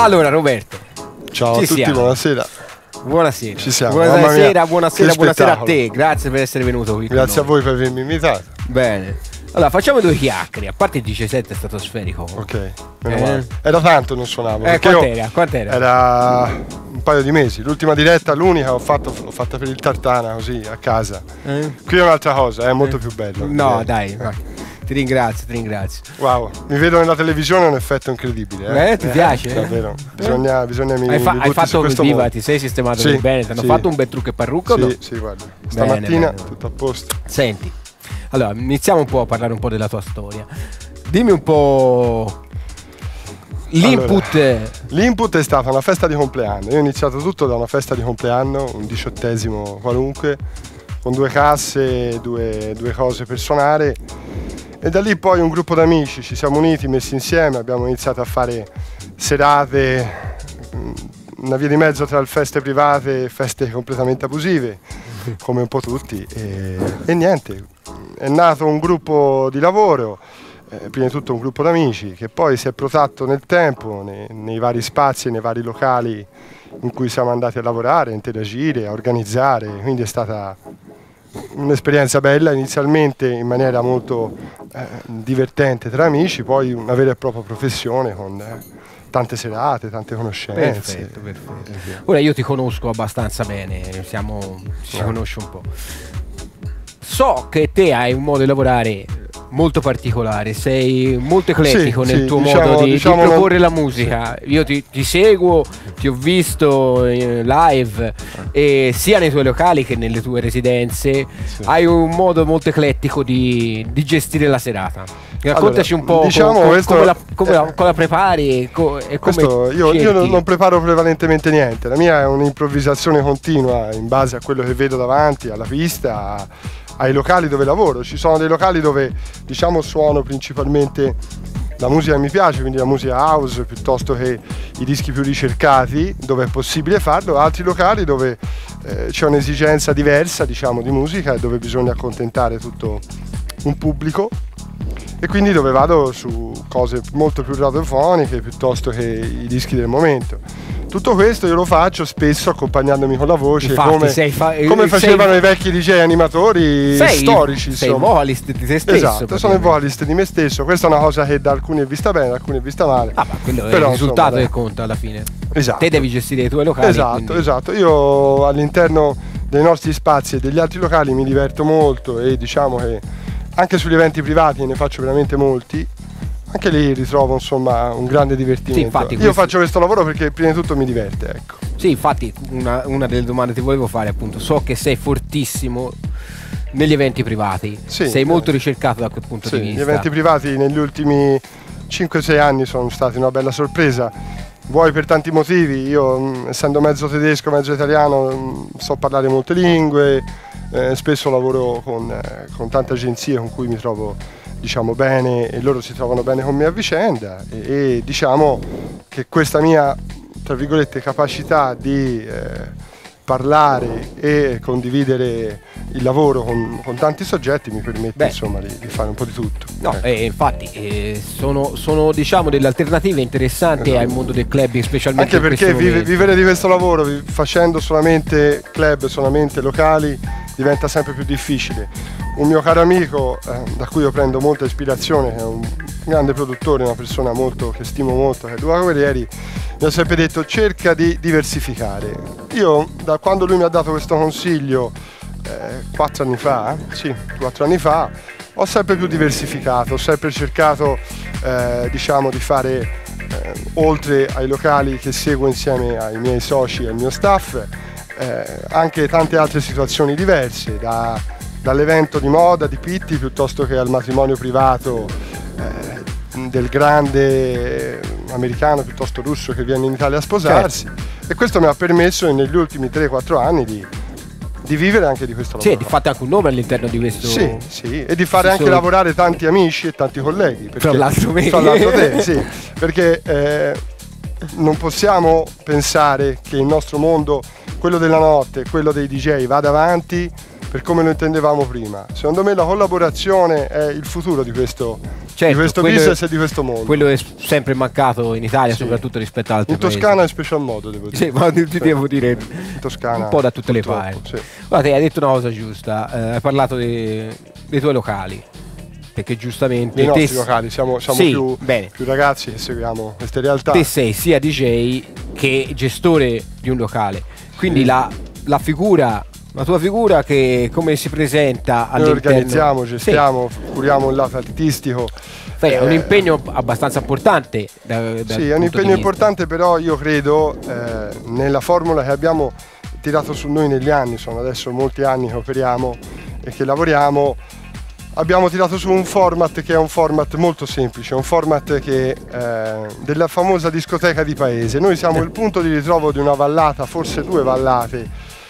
Allora Roberto, ciao a tutti, siamo. Buonasera. Buonasera. Ci siamo. Buonasera, Buonasera buonasera a te. Grazie per essere venuto qui. Grazie a voi per avermi invitato. Bene. Allora, facciamo due chiacchiere. A parte il DJ7 è stratosferico. Ok, meno male. Era tanto non suonavo. Quant'era? Era un paio di mesi. L'ultima diretta, l'unica, l'ho fatta per il Tartana, così, a casa. Qui è un'altra cosa, è molto più bello. No, dai. Ti ringrazio. Wow, mi vedo nella televisione, è un effetto incredibile. Ti piace? Davvero. Bisogna Hai fatto viva, ti sei sistemato bene, ti hanno fatto un bel trucco e parrucco? Sì, guarda. Stamattina tutto a posto. Senti, allora iniziamo un po' a parlare un po' della tua storia. Dimmi un po' l'input. Allora, l'input è stata una festa di compleanno. Io ho iniziato tutto da una festa di compleanno, un 18° qualunque, con 2 casse, due cose per suonare. E da lì poi un gruppo d'amici ci siamo uniti, messi insieme, abbiamo iniziato a fare serate, una via di mezzo tra feste private e feste completamente abusive, come un po' tutti. E niente, è nato un gruppo di lavoro, prima di tutto un gruppo d'amici, che poi si è protratto nel tempo, nei vari spazi, nei vari locali in cui siamo andati a lavorare, a interagire, a organizzare, quindi è stata un'esperienza bella, inizialmente in maniera molto divertente tra amici, poi una vera e propria professione con tante serate, tante conoscenze. Perfetto. Ora io ti conosco abbastanza bene, ci conosci un po'. So che te hai un modo di lavorare molto particolare, sei molto eclettico nel tuo modo di proporre la musica. Io ti seguo, ti ho visto live e sia nei tuoi locali che nelle tue residenze. Hai un modo molto eclettico di gestire la serata. Raccontaci un po' come la prepari e come io non preparo prevalentemente niente, la mia è un'improvvisazione continua in base a quello che vedo davanti, alla pista, ai locali dove lavoro. Ci sono dei locali dove suono principalmente la musica che mi piace, quindi la musica house piuttosto che i dischi più ricercati, dove è possibile farlo, altri locali dove c'è un'esigenza diversa di musica e dove bisogna accontentare tutto un pubblico, e quindi dove vado su cose molto più radiofoniche piuttosto che i dischi del momento. Tutto questo io lo faccio spesso accompagnandomi con la voce. Infatti, come facevano i vecchi DJ animatori storici. Sei il vocalist di te stesso. Esatto, sono il vocalist di me stesso. Questa è una cosa che da alcuni è vista bene, da alcuni è vista male. Ma quello è il risultato che conta alla fine. Esatto. Te devi gestire i tuoi locali. Esatto. Io all'interno dei nostri spazi e degli altri locali mi diverto molto, e che anche sugli eventi privati ne faccio veramente molti. Anche lì ritrovo un grande divertimento. Sì, infatti, io faccio questo lavoro perché prima di tutto mi diverte, ecco. Sì, infatti una delle domande che ti volevo fare, appunto, so che sei fortissimo negli eventi privati, sei molto ricercato da quel punto di vista. Gli eventi privati negli ultimi 5-6 anni sono stati una bella sorpresa, vuoi per tanti motivi. Io, essendo mezzo tedesco, mezzo italiano, so parlare molte lingue, spesso lavoro con tante agenzie con cui mi trovo bene, e loro si trovano bene con me a vicenda, e diciamo che questa mia, tra virgolette, capacità di parlare e condividere il lavoro con tanti soggetti mi permette di fare un po' di tutto. Infatti sono delle alternative interessanti al mondo del clubbing, specialmente anche perché vivere di questo lavoro facendo solamente club, solamente locali, diventa sempre più difficile. Un mio caro amico, da cui io prendo molta ispirazione, che è un grande produttore, una persona che stimo molto, che è Luca Guerrieri, mi ha sempre detto: cerca di diversificare. Io, da quando lui mi ha dato questo consiglio 4 anni fa, ho sempre più diversificato, ho sempre cercato di fare, oltre ai locali che seguo insieme ai miei soci e al mio staff, anche tante altre situazioni diverse, dall'evento di moda di Pitti piuttosto che al matrimonio privato del grande americano piuttosto russo che viene in Italia a sposarsi. E questo mi ha permesso negli ultimi 3-4 anni di vivere anche di questo lavoro. Sì, di fate anche un nome all'interno di questo. Sì, e di fare anche lavorare tanti amici e tanti colleghi. Tra l'altro te, sì, perché non possiamo pensare che il nostro mondo, quello della notte, quello dei DJ, vada avanti per come lo intendevamo prima. Secondo me la collaborazione è il futuro di questo certo, di questo business e di questo mondo. Quello è sempre mancato in Italia, soprattutto rispetto ad altri paesi. In Toscana è special modo, devo dire. Sì, ma ti devo dire in Toscana, un po' da tutte le parti. Sì. Guarda, hai detto una cosa giusta, hai parlato dei tuoi locali, perché giustamente i nostri locali siamo sì, più ragazzi che seguiamo queste realtà. Te sei sia DJ che gestore di un locale, quindi la tua figura che come si presenta all'interno? Noi organizziamo, gestiamo, curiamo il lato artistico. È un impegno abbastanza importante. Sì, è un impegno importante, però io credo nella formula che abbiamo tirato su noi negli anni, sono adesso molti anni che operiamo e che lavoriamo. Abbiamo tirato su un format che è un format molto semplice, un format che della famosa discoteca di paese. Noi siamo il punto di ritrovo di una vallata, forse 2 vallate,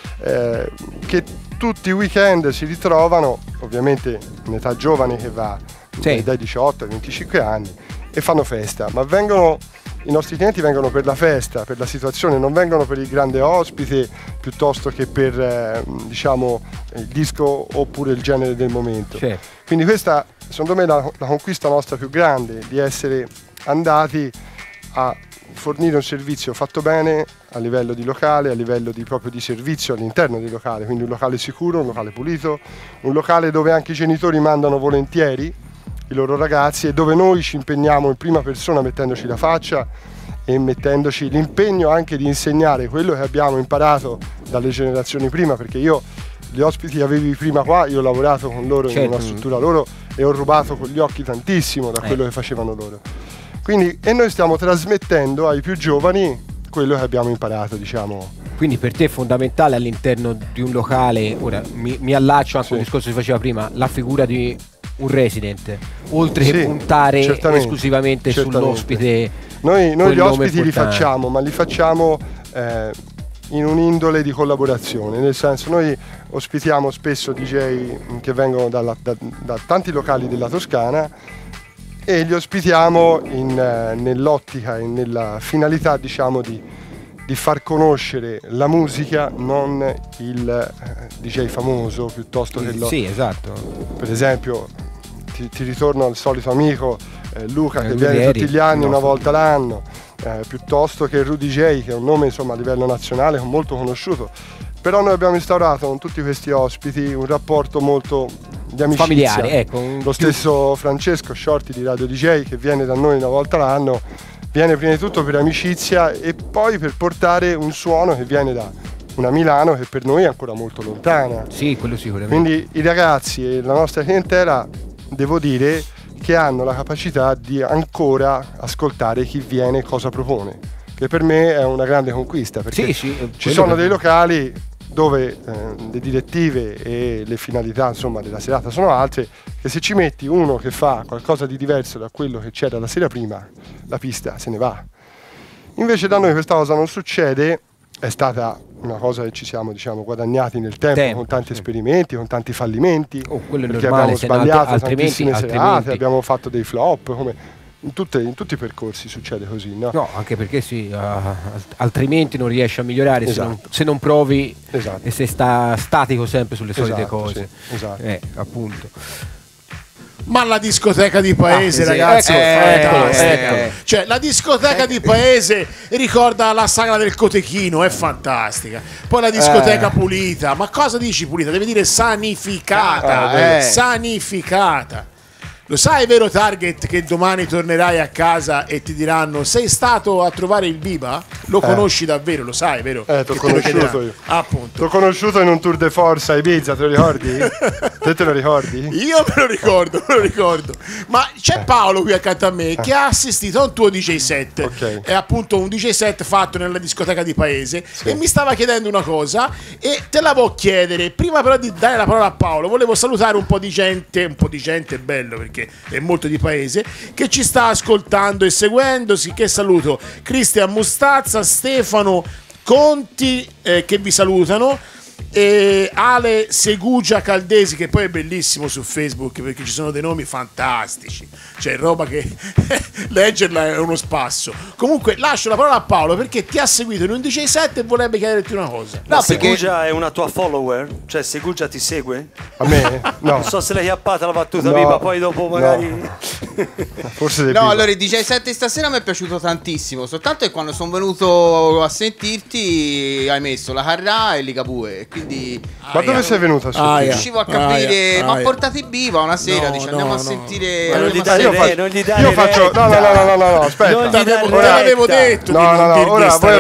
che tutti i weekend si ritrovano, ovviamente in età giovane che va dai 18 ai 25 anni, e fanno festa, ma i nostri clienti vengono per la festa, per la situazione, non vengono per il grande ospite piuttosto che per diciamo il disco oppure il genere del momento. Quindi questa secondo me è la conquista nostra più grande, di essere andati a fornire un servizio fatto bene a livello di locale, a livello proprio di servizio all'interno del locale, quindi un locale sicuro, un locale pulito, un locale dove anche i genitori mandano volentieri i loro ragazzi e dove noi ci impegniamo in prima persona mettendoci la faccia e mettendoci l'impegno anche di insegnare quello che abbiamo imparato dalle generazioni prima, perché io gli ospiti che avevi prima qua, io ho lavorato con loro in una struttura loro e ho rubato con gli occhi tantissimo da quello che facevano loro. Quindi, e noi stiamo trasmettendo ai più giovani quello che abbiamo imparato, diciamo. Quindi per te è fondamentale all'interno di un locale, ora mi allaccio anche al discorso che si faceva prima, la figura di un resident, oltre che puntare esclusivamente sull'ospite. Noi gli ospiti li facciamo, ma li facciamo in un'indole di collaborazione, nel senso noi ospitiamo spesso DJ che vengono da tanti locali della Toscana e li ospitiamo nell'ottica e nella finalità, diciamo, di far conoscere la musica, non il DJ famoso piuttosto che esatto. Per esempio ti ritorno al solito amico Luca che viene tutti gli anni, una volta l'anno, piuttosto che Rudy J, che è un nome insomma a livello nazionale molto conosciuto. Però noi abbiamo instaurato con tutti questi ospiti un rapporto molto di amicizia. Familiare, ecco. Lo stesso Francesco Shorty di Radio DJ, che viene da noi una volta l'anno, viene prima di tutto per amicizia e poi per portare un suono che viene da una Milano che per noi è ancora molto lontana. Sì, quello sicuramente. Quindi i ragazzi e la nostra clientela, devo dire, che hanno la capacità di ancora ascoltare chi viene e cosa propone, che per me è una grande conquista, perché ci sono dei locali dove le direttive e le finalità insomma della serata sono altre, che se ci metti uno che fa qualcosa di diverso da quello che c'era la sera prima, la pista se ne va. Invece da noi questa cosa non succede, è stata una cosa che ci siamo, diciamo, guadagnati nel tempo con tanti esperimenti, con tanti fallimenti, quello è perché normale, abbiamo sbagliato tantissime serate, abbiamo fatto dei flop, come in tutti i percorsi succede così, no? No, anche perché altrimenti non riesci a migliorare, se non provi e se sta statico sempre sulle solite cose. Appunto. Ma la discoteca di paese, ragazzi, è fantastica. Cioè, la discoteca di paese ricorda la sagra del Cotechino, è fantastica. Poi la discoteca pulita, ma cosa dici pulita? Deve dire sanificata. Sanificata. Lo sai, vero Target, che domani tornerai a casa e ti diranno: sei stato a trovare il Biba? Lo conosci davvero, lo sai, vero? T'ho conosciuto io. Appunto. T'ho conosciuto in un tour de force a Ibiza, te lo ricordi? Te lo ricordi? Io me lo ricordo. Ma c'è Paolo qui accanto a me che ha assistito a un tuo DJ set. È appunto un DJ set fatto nella discoteca di paese e mi stava chiedendo una cosa e te la voglio chiedere. Prima però di dare la parola a Paolo, volevo salutare un po' di gente bello, perché è molto di paese, che ci sta ascoltando e seguendosi. Che saluto Cristian Mustazza, Stefano Conti, che vi salutano, Ale Segugia Caldesi, che poi è bellissimo su Facebook perché ci sono dei nomi fantastici, cioè roba che leggerla è uno spasso. Comunque lascio la parola a Paolo perché ti ha seguito in un 17 e vorrebbe chiederti una cosa. No, Segugia è una tua follower? Cioè Segugia ti segue? A me? No. Non so se l'hai chiappata la battuta ma poi dopo magari... No. Forse no, allora il DJ7 stasera mi è piaciuto tantissimo, soltanto che quando sono venuto a sentirti hai messo la Carrà e Ligabue, quindi ma dove sei venuto a non riuscivo a capire, ma portati Biva una sera, dice andiamo a sentire. Non gli dai io faccio no, aspetta, te l'avevo detto. No, ora voi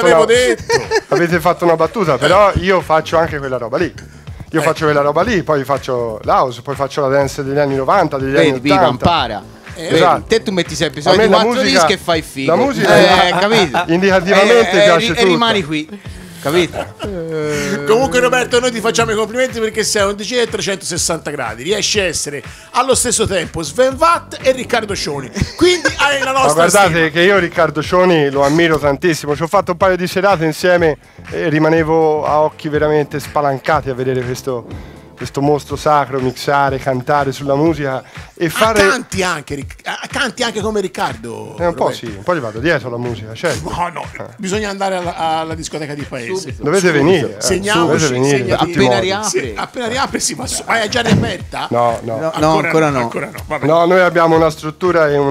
avete fatto una battuta, però io faccio anche quella roba lì. Io faccio quella roba lì, poi faccio l'house, poi faccio la dance degli anni 90, degli anni 80. Biva impara. Esatto. Te tu metti sempre i soliti 4 dischi e fai figo. La musica capito? Indicativamente piace tutto. E rimani qui. Capito? Comunque Roberto, noi ti facciamo i complimenti perché sei un DJ a 360 gradi, riesci a essere allo stesso tempo Sven Vatt e Riccardo Scioni, quindi hai la nostra ma guardate stima. che io Riccardo Scioni lo ammiro tantissimo, ci ho fatto un paio di serate insieme e rimanevo a occhi veramente spalancati a vedere questo mostro sacro, mixare, cantare sulla musica e fare... Canti anche come Riccardo. Un po' sì, un po' gli vado dietro la musica, certo. No, bisogna andare alla discoteca di paese. Dovete venire. Segniamoci, appena riapre. Appena riapre sì, ma è già riaperta? No, ancora no. No, noi abbiamo una struttura e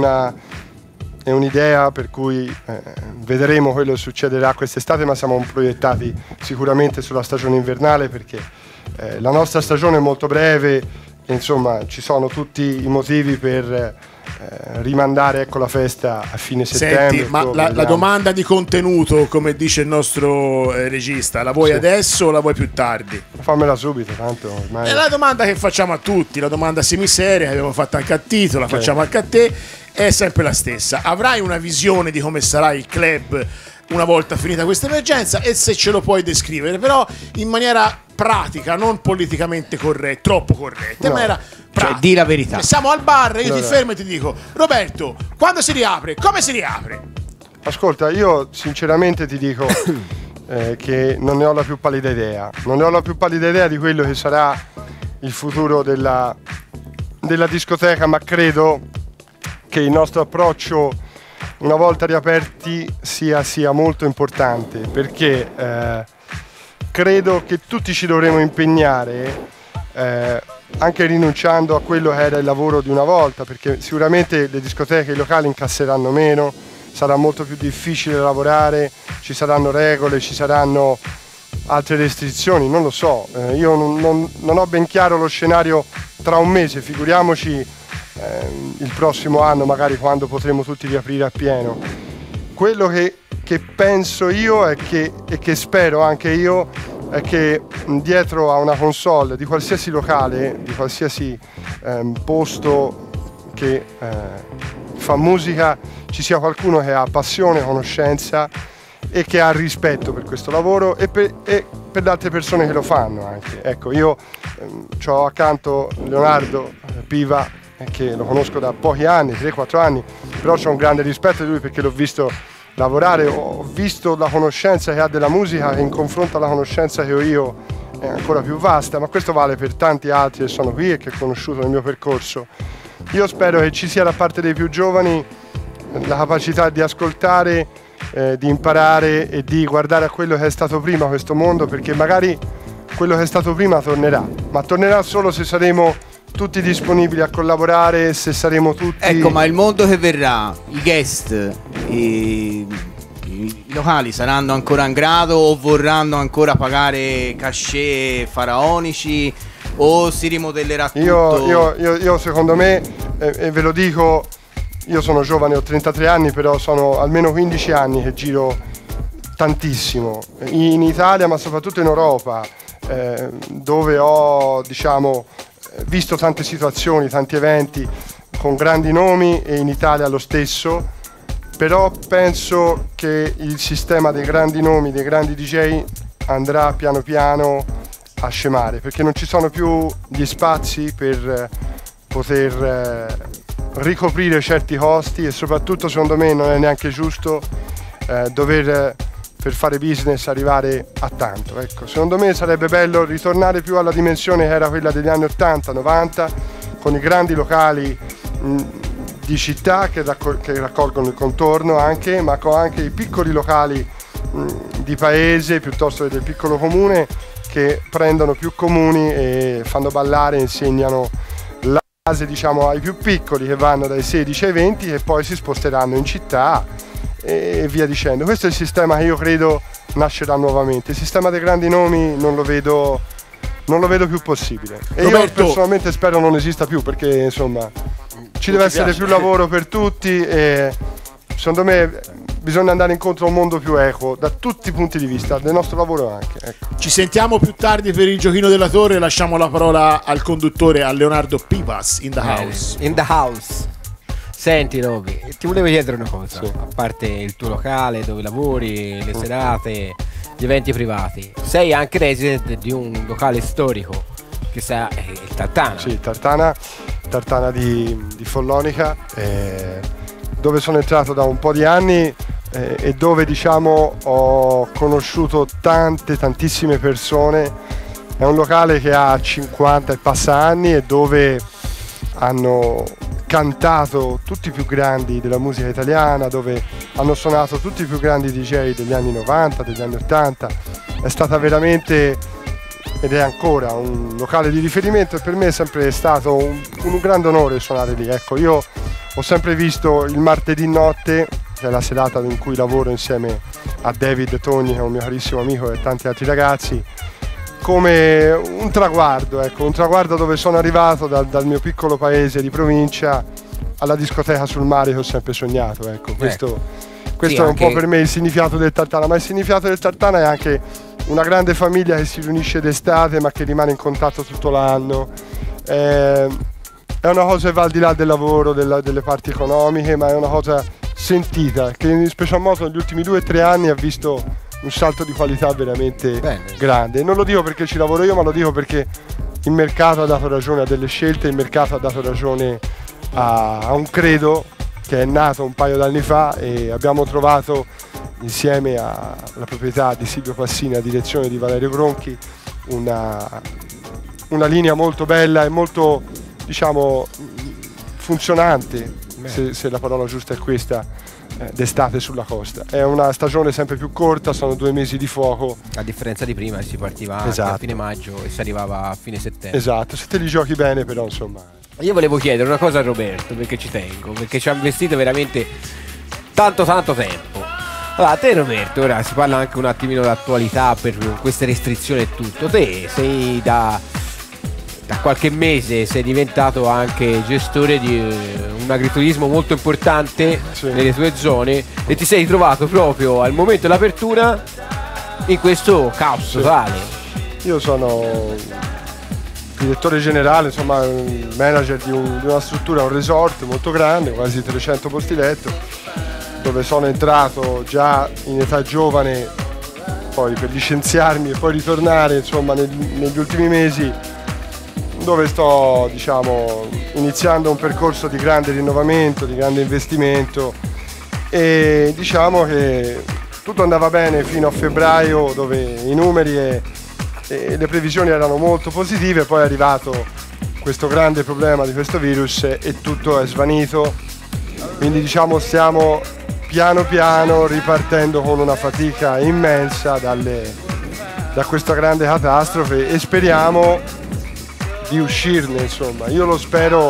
un'idea per cui vedremo quello che succederà quest'estate, ma siamo proiettati sicuramente sulla stagione invernale perché la nostra stagione è molto breve e insomma ci sono tutti i motivi per rimandare la festa a fine settembre. Senti, ma la domanda di contenuto, come dice il nostro regista, la vuoi adesso o la vuoi più tardi? Fammela subito, tanto ormai... È la domanda che facciamo a tutti, la domanda semiseria che abbiamo fatto anche a Tito, la facciamo anche a te, è sempre la stessa. Avrai una visione di come sarà il club una volta finita questa emergenza e se ce lo puoi descrivere, però in maniera pratica, non politicamente troppo corretta, in maniera pratica. Cioè, di la verità. Siamo al bar, io ti fermo e ti dico: Roberto, quando si riapre? Come si riapre? Ascolta, io sinceramente ti dico che non ne ho la più pallida idea. Non ne ho la più pallida idea di quello che sarà il futuro della discoteca, ma credo che il nostro approccio una volta riaperti sia molto importante, perché credo che tutti ci dovremo impegnare anche rinunciando a quello che era il lavoro di una volta, perché sicuramente le discoteche, i locali incasseranno meno, sarà molto più difficile lavorare, ci saranno regole, ci saranno altre restrizioni, non lo so, io non ho ben chiaro lo scenario tra un mese, figuriamoci il prossimo anno, magari quando potremo tutti riaprire a pieno. Quello che penso io e che spero anche io è che dietro a una console di qualsiasi locale, di qualsiasi posto che fa musica, ci sia qualcuno che ha passione, conoscenza e che ha rispetto per questo lavoro e per le altre persone che lo fanno anche. Ecco, io ho accanto Leonardo Piva, che lo conosco da pochi anni, 3-4 anni, però ho un grande rispetto di lui perché l'ho visto lavorare, ho visto la conoscenza che ha della musica che in confronto alla conoscenza che ho io è ancora più vasta, ma questo vale per tanti altri che sono qui e che ho conosciuto nel mio percorso. Io spero che ci sia da parte dei più giovani la capacità di ascoltare, di imparare e di guardare a quello che è stato prima questo mondo, perché magari quello che è stato prima tornerà, ma tornerà solo se saremo tutti disponibili a collaborare, se saremo tutti... Ecco, ma il mondo che verrà, i guest, i locali saranno ancora in grado o vorranno ancora pagare cachet faraonici o si rimodellerà tutto? Io secondo me, e ve lo dico, io sono giovane, ho 33 anni, però sono almeno 15 anni che giro tantissimo, in Italia ma soprattutto in Europa, dove ho, visto tante situazioni, tanti eventi con grandi nomi e in Italia lo stesso, però penso che il sistema dei grandi nomi, dei grandi DJ andrà piano piano a scemare, perché non ci sono più gli spazi per poter ricoprire certi costi e soprattutto secondo me non è neanche giusto dover per fare business, arrivare a tanto. Ecco, secondo me sarebbe bello ritornare più alla dimensione che era quella degli anni 80-90, con i grandi locali di città che raccolgono il contorno anche, ma con anche i piccoli locali di paese piuttosto che del piccolo comune, che prendono più comuni e fanno ballare, insegnano la base, diciamo, ai più piccoli, che vanno dai 16 ai 20 e poi si sposteranno in città e via dicendo. Questo è il sistema che io credo nascerà nuovamente. Il sistema dei grandi nomi non lo vedo più possibile, e Roberto, io personalmente spero non esista più, perché insomma ci deve essere più lavoro per tutti e secondo me bisogna andare incontro a un mondo più equo da tutti i punti di vista, del nostro lavoro anche. Ecco. Ci sentiamo più tardi per il giochino della torre. Lasciamo la parola al conduttore, a Leonardo Pivas, in the house. In the house. Senti Roby, ti volevo chiedere una cosa. Sì. A parte il tuo locale dove lavori, le serate, gli eventi privati, sei anche resident di un locale storico che sa il Tartana. Sì, Tartana di Follonica, dove sono entrato da un po' di anni e dove, diciamo, ho conosciuto tantissime persone. È un locale che ha 50 e passa anni e dove hanno cantato tutti i più grandi della musica italiana, dove hanno suonato tutti i più grandi DJ degli anni 90, degli anni 80. È stata veramente, ed è ancora, un locale di riferimento, e per me è sempre stato un grande onore suonare lì. Ecco, io ho sempre visto il martedì notte, che è la serata in cui lavoro insieme a David Togni, che è un mio carissimo amico, e tanti altri ragazzi, come un traguardo, ecco, un traguardo dove sono arrivato dal mio piccolo paese di provincia alla discoteca sul mare che ho sempre sognato. Ecco, questo sì, è un po' per me il significato del Tartana, ma il significato del Tartana è anche una grande famiglia che si riunisce d'estate ma che rimane in contatto tutto l'anno. È una cosa che va al di là del lavoro, delle parti economiche, ma è una cosa sentita, che in special modo negli ultimi 2 o 3 anni ha visto un salto di qualità veramente grande. E non lo dico perché ci lavoro io, ma lo dico perché il mercato ha dato ragione a delle scelte, il mercato ha dato ragione a un credo che è nato un paio d'anni fa, e abbiamo trovato insieme alla proprietà di Silvio Passini, a direzione di Valerio Gronchi, una linea molto bella e molto, diciamo, funzionante, se la parola giusta è questa, d'estate sulla costa. È una stagione sempre più corta, sono 2 mesi di fuoco. A differenza di prima, si partiva anche a fine maggio e si arrivava a fine settembre. Esatto, se te li giochi bene, però insomma. Io volevo chiedere una cosa a Roberto, perché ci tengo, perché ci ha investito veramente tanto tempo. Allora, a te Roberto, ora si parla anche un attimino dell'attualità per queste restrizioni e tutto. Te sei da qualche mese sei diventato anche gestore di un agriturismo molto importante nelle tue zone, e ti sei ritrovato proprio al momento dell'apertura in questo caos totale. Io sono direttore generale, insomma manager di una struttura, un resort molto grande, quasi 300 posti letto, dove sono entrato già in età giovane, poi per licenziarmi e poi ritornare, insomma, negli ultimi mesi, dove sto, diciamo, iniziando un percorso di grande rinnovamento, di grande investimento, e diciamo che tutto andava bene fino a febbraio, dove i numeri e le previsioni erano molto positive. Poi è arrivato questo grande problema di questo virus e tutto è svanito, quindi diciamo stiamo piano piano ripartendo con una fatica immensa da questa grande catastrofe, e speriamo di uscirne, insomma. Io lo spero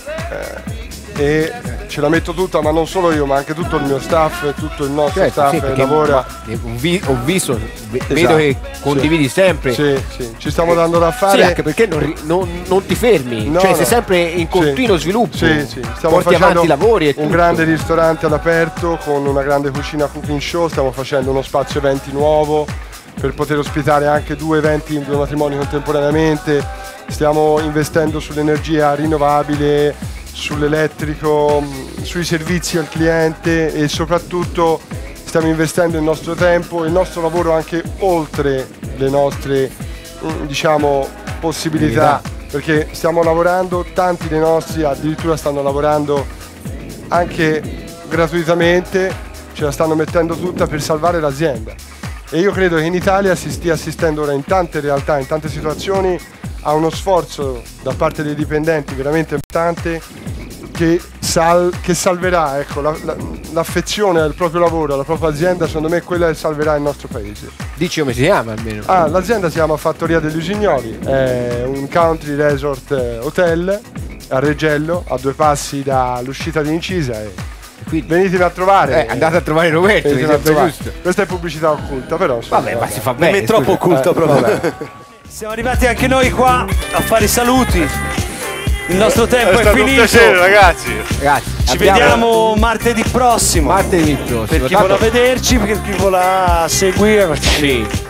e ce la metto tutta, ma non solo io, ma anche tutto il mio staff, tutto il nostro staff che lavora. Ho visto, vedo che condividi sempre. Sì, ci stiamo dando da fare. Sì, anche perché non ti fermi, sei sempre in continuo sviluppo. Sì, stiamo facendo lavori e un grande ristorante all'aperto con una grande cucina cooking show, stiamo facendo uno spazio eventi nuovo per poter ospitare anche 2 eventi in 2 matrimoni contemporaneamente. Stiamo investendo sull'energia rinnovabile, sull'elettrico, sui servizi al cliente, e soprattutto stiamo investendo il nostro tempo, il nostro lavoro anche oltre le nostre, diciamo, possibilità, perché stiamo lavorando, tanti dei nostri addirittura stanno lavorando anche gratuitamente, ce la stanno mettendo tutta per salvare l'azienda. E io credo che in Italia si stia assistendo ora in tante realtà, in tante situazioni, a uno sforzo da parte dei dipendenti veramente importante che salverà, ecco, l'affezione al proprio lavoro, alla propria azienda, secondo me è quella che salverà il nostro paese. Dici come si chiama almeno? L'azienda si chiama Fattoria degli Usignoli, è un country resort hotel a Reggello, a 2 passi dall'uscita di Incisa. Quindi venitemi a trovare. Andate a trovare Roberto, mi sembra giusto. Questa è pubblicità occulta, però. Vabbè, ma si fa bene. Non è troppo occulta proprio. Siamo arrivati anche noi qua a fare i saluti. Il nostro tempo è finito. Un piacere, ragazzi. Ci vediamo martedì prossimo. Martedì prossimo. Per chi vuole vederci, per chi vuole seguirci.